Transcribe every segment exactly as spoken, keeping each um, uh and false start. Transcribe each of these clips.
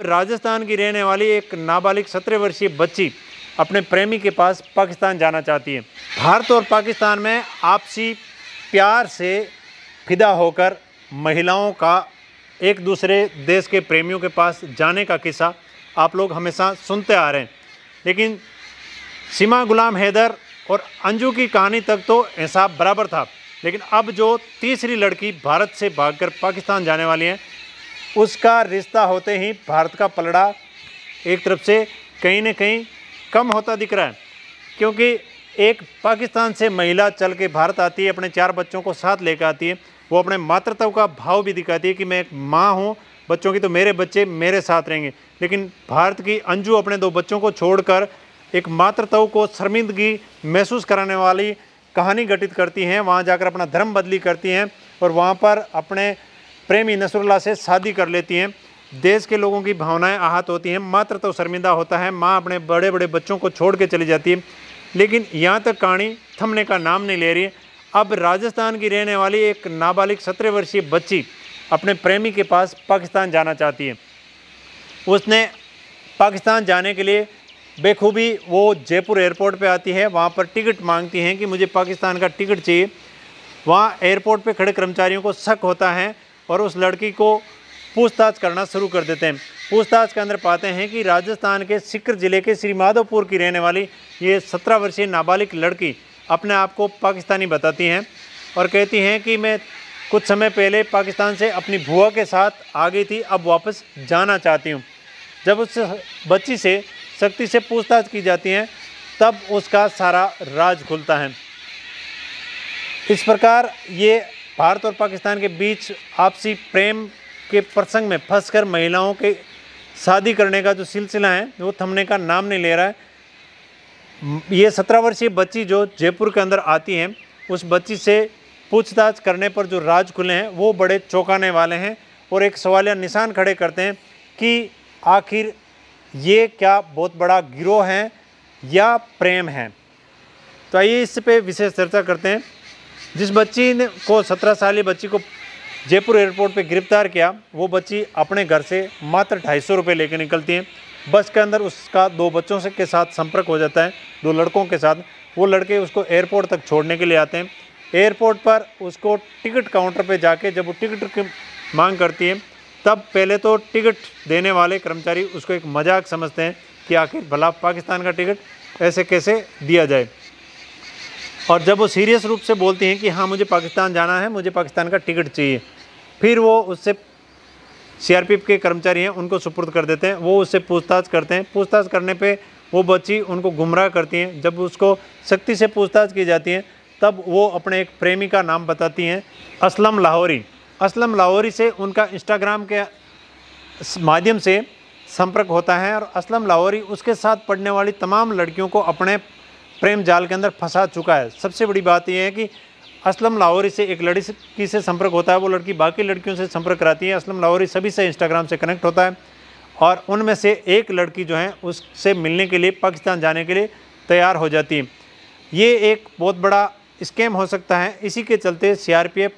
राजस्थान की रहने वाली एक नाबालिग सत्रह वर्षीय बच्ची अपने प्रेमी के पास पाकिस्तान जाना चाहती है। भारत और पाकिस्तान में आपसी प्यार से फिदा होकर महिलाओं का एक दूसरे देश के प्रेमियों के पास जाने का किस्सा आप लोग हमेशा सुनते आ रहे हैं, लेकिन सीमा गुलाम हैदर और अंजू की कहानी तक तो हिसाब बराबर था। लेकिन अब जो तीसरी लड़की भारत से भागकर पाकिस्तान जाने वाली है, उसका रिश्ता होते ही भारत का पलड़ा एक तरफ से कहीं न कहीं कम होता दिख रहा है, क्योंकि एक पाकिस्तान से महिला चल के भारत आती है, अपने चार बच्चों को साथ लेकर आती है, वो अपने मातृत्व का भाव भी दिखाती है कि मैं एक माँ हूँ, बच्चों की तो मेरे बच्चे मेरे साथ रहेंगे। लेकिन भारत की अंजू अपने दो बच्चों को छोड़कर एक मातृत्व को शर्मिंदगी महसूस कराने वाली कहानी घटित करती हैं, वहाँ जाकर अपना धर्म बदली करती हैं और वहाँ पर अपने प्रेमी नसरुल्लाह से शादी कर लेती हैं। देश के लोगों की भावनाएं आहत होती हैं, मातृत्व शर्मिंदा होता है, माँ अपने बड़े बड़े बच्चों को छोड़ के चली जाती है। लेकिन यहाँ तक कहानी थमने का नाम नहीं ले रही है। अब राजस्थान की रहने वाली एक नाबालिग सत्रह वर्षीय बच्ची अपने प्रेमी के पास पाकिस्तान जाना चाहती है। उसने पाकिस्तान जाने के लिए बेखूबी वो जयपुर एयरपोर्ट पे आती है, वहाँ पर टिकट मांगती हैं कि मुझे पाकिस्तान का टिकट चाहिए। वहाँ एयरपोर्ट पे खड़े कर्मचारियों को शक होता है और उस लड़की को पूछताछ करना शुरू कर देते हैं। पूछताछ के अंदर पाते हैं कि राजस्थान के सीकर ज़िले के श्री माधोपुर की रहने वाली ये सत्रह वर्षीय नाबालिग लड़की अपने आप को पाकिस्तानी बताती हैं और कहती हैं कि मैं कुछ समय पहले पाकिस्तान से अपनी बुआ के साथ आ गई थी, अब वापस जाना चाहती हूँ। जब उस बच्ची से सख्ती से पूछताछ की जाती है, तब उसका सारा राज खुलता है। इस प्रकार ये भारत और पाकिस्तान के बीच आपसी प्रेम के प्रसंग में फंसकर महिलाओं के शादी करने का जो सिलसिला है वो थमने का नाम नहीं ले रहा है। ये सत्रह वर्षीय बच्ची जो जयपुर के अंदर आती है, उस बच्ची से पूछताछ करने पर जो राज खुले हैं वो बड़े चौंकाने वाले हैं और एक सवालिया निशान खड़े करते हैं कि आखिर ये क्या बहुत बड़ा गिरोह है या प्रेम है। तो आइए इस पे विशेष चर्चा करते हैं। जिस बच्ची ने को सत्रह साल बच्ची को जयपुर एयरपोर्ट पे गिरफ्तार किया, वो बच्ची अपने घर से मात्र ढाई सौ रुपये लेकर निकलती है। बस के अंदर उसका दो बच्चों से के साथ संपर्क हो जाता है, दो लड़कों के साथ। वो लड़के उसको एयरपोर्ट तक छोड़ने के लिए आते हैं। एयरपोर्ट पर उसको टिकट काउंटर पे जाके जब वो टिकट की मांग करती है, तब पहले तो टिकट देने वाले कर्मचारी उसको एक मजाक समझते हैं कि आखिर भला पाकिस्तान का टिकट ऐसे कैसे दिया जाए। और जब वो सीरियस रूप से बोलती हैं कि हाँ मुझे पाकिस्तान जाना है, मुझे पाकिस्तान का टिकट चाहिए, फिर वो उससे सीआरपीएफ के कर्मचारी हैं उनको सुपुर्द कर देते हैं। वो उससे पूछताछ करते हैं। पूछताछ करने पे वो बच्ची उनको गुमराह करती हैं। जब उसको सख्ती से पूछताछ की जाती है, तब वो अपने एक प्रेमी का नाम बताती हैं, असलम लाहौरी। असलम लाहौरी से उनका इंस्टाग्राम के माध्यम से संपर्क होता है और असलम लाहौरी उसके साथ पढ़ने वाली तमाम लड़कियों को अपने प्रेम जाल के अंदर फंसा चुका है। सबसे बड़ी बात यह है कि असलम लाहौरी से एक लड़की से संपर्क होता है, वो लड़की बाकी लड़कियों से संपर्क कराती है। असलम लाहौरी सभी से इंस्टाग्राम से कनेक्ट होता है और उनमें से एक लड़की जो है उससे मिलने के लिए पाकिस्तान जाने के लिए तैयार हो जाती है। ये एक बहुत बड़ा स्कैम हो सकता है। इसी के चलते सीआरपीएफ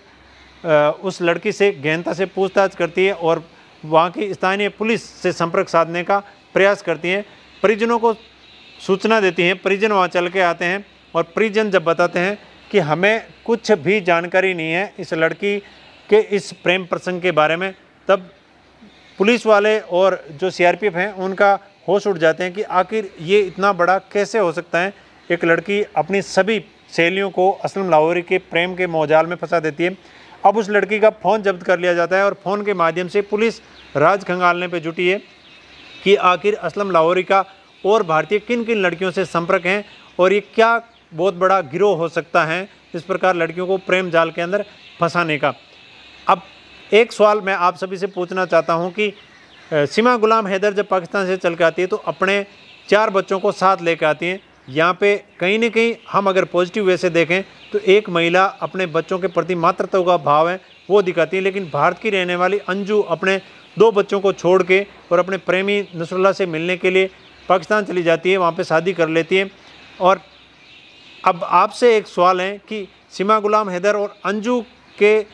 उस लड़की से गहनता से पूछताछ करती है और वहाँ की स्थानीय पुलिस से संपर्क साधने का प्रयास करती हैं। परिजनों को सूचना देती हैं। परिजन वहाँ चल के आते हैं और परिजन जब बताते हैं कि हमें कुछ भी जानकारी नहीं है इस लड़की के इस प्रेम प्रसंग के बारे में, तब पुलिस वाले और जो सीआरपीएफ हैं उनका होश उड़ जाते हैं कि आखिर ये इतना बड़ा कैसे हो सकता है। एक लड़की अपनी सभी सहेलियों को असलम लाहौरी के प्रेम के मोहजाल में फंसा देती है। अब उस लड़की का फ़ोन जब्त कर लिया जाता है और फ़ोन के माध्यम से पुलिस राज खंगालने पे जुटी है कि आखिर असलम लाहौरी का और भारतीय किन किन लड़कियों से संपर्क हैं और ये क्या बहुत बड़ा गिरोह हो सकता है इस प्रकार लड़कियों को प्रेम जाल के अंदर फंसाने का। अब एक सवाल मैं आप सभी से पूछना चाहता हूँ कि सीमा गुलाम हैदर जब पाकिस्तान से चल के आती है तो अपने चार बच्चों को साथ लेकर आती हैं। यहाँ पे कहीं ना कहीं हम अगर पॉजिटिव वे से देखें तो एक महिला अपने बच्चों के प्रति मातृत्व का भाव है वो दिखाती है, लेकिन भारत की रहने वाली अंजू अपने दो बच्चों को छोड़ के और अपने प्रेमी नसरुल्लाह से मिलने के लिए पाकिस्तान चली जाती है, वहाँ पे शादी कर लेती है। और अब आपसे एक सवाल है कि सीमा गुलाम हैदर और अंजू के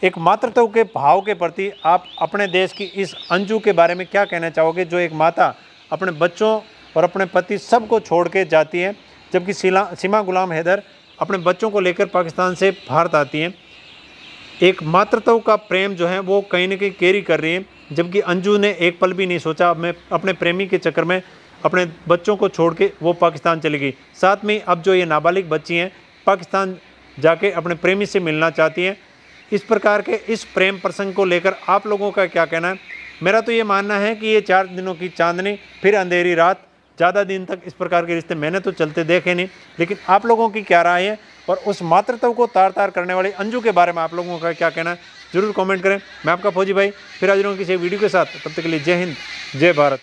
एक मातृत्व के भाव के प्रति आप अपने देश की इस अंजू के बारे में क्या कहना चाहोगे, जो एक माता अपने बच्चों और अपने पति सबको छोड़ के जाती है, जबकि सीमा गुलाम हैदर अपने बच्चों को लेकर पाकिस्तान से भारत आती हैं। एक मातृत्व का प्रेम जो है वो कहीं ना कहीं कैरी कर रही है, जबकि अंजू ने एक पल भी नहीं सोचा अब मैं अपने प्रेमी के चक्कर में अपने बच्चों को छोड़ के वो पाकिस्तान चली गई। साथ में अब जो ये नाबालिग बच्ची हैं पाकिस्तान जाके अपने प्रेमी से मिलना चाहती हैं। इस प्रकार के इस प्रेम प्रसंग को लेकर आप लोगों का क्या कहना है? मेरा तो ये मानना है कि ये चार दिनों की चांदनी फिर अंधेरी रात, ज़्यादा दिन तक इस प्रकार के रिश्ते मैंने तो चलते देखे नहीं, लेकिन आप लोगों की क्या राय है और उस मातृत्व को तार तार करने वाली अंजू के बारे में आप लोगों का क्या कहना है, जरूर कमेंट करें। मैं आपका फौजी भाई फिर हाजिर हूँ किसी वीडियो के साथ, तब तक के लिए जय हिंद जय भारत।